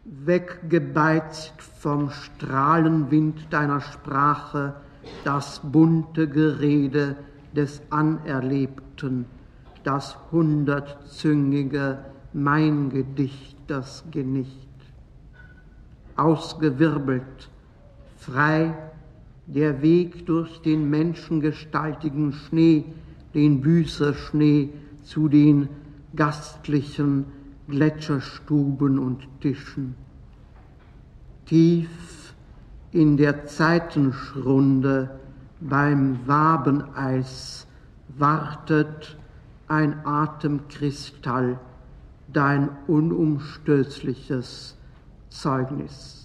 weggebeizt vom Strahlenwind deiner Sprache das bunte Gerede des Anerlebten, das hundertzüngige mein Gedicht, das Genicht. Ausgewirbelt, frei, der Weg durch den menschengestaltigen Schnee, den Büßerschnee zu den gastlichen Gletscherstuben und Tischen. Tief in der Zeitenschrunde beim Wabeneis wartet ein Atemkristall, dein unumstößliches Zeugnis.